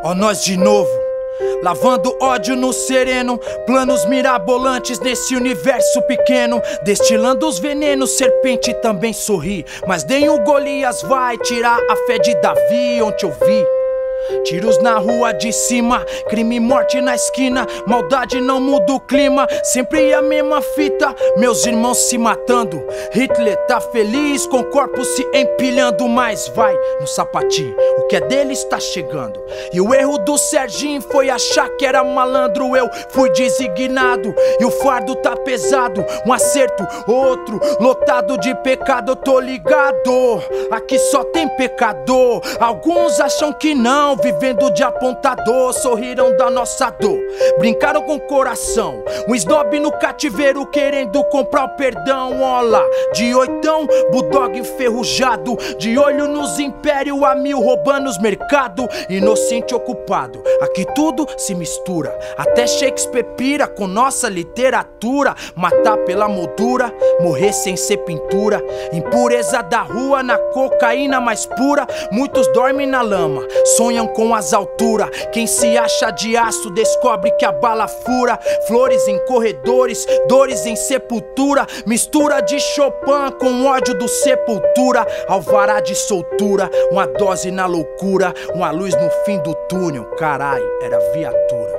Ó nós de novo, lavando ódio no sereno, planos mirabolantes nesse universo pequeno, destilando os venenos, serpente também sorri, mas nem o Golias vai tirar a fé de Davi. Ontem eu vi tiros na rua de cima, crime e morte na esquina, maldade não muda o clima, sempre a mesma fita, meus irmãos se matando. Hitler tá feliz com corpos se empilhando, mas vai no sapatinho, o que é dele está chegando. E o erro do Serginho foi achar que era malandro, eu fui designado e o fardo tá pesado, um acerto, outro, lotado de pecado, eu tô ligado, aqui só tem pecador, alguns acham que não, vivendo de apontador, sorriram da nossa dor, brincaram com o coração, um snob no cativeiro querendo comprar o perdão. Olá, de oitão, bulldog enferrujado, de olho nos impérios a mil roubando os mercado, inocente ocupado, aqui tudo se mistura, até Shakespeare pira com nossa literatura, matar pela moldura, morrer sem ser pintura, impureza da rua na cocaína mais pura, muitos dormem na lama, sonham com as alturas, quem se acha de aço descobre que a bala fura, flores em corredores, dores em sepultura, mistura de Chopin com ódio do Sepultura, alvará de soltura, uma dose na loucura, uma luz no fim do túnel, carai, era viatura.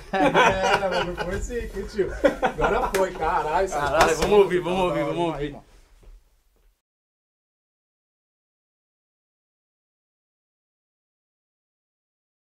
Não foi sim, curtiu. Agora foi, caralho. Caralho, vamos ouvir.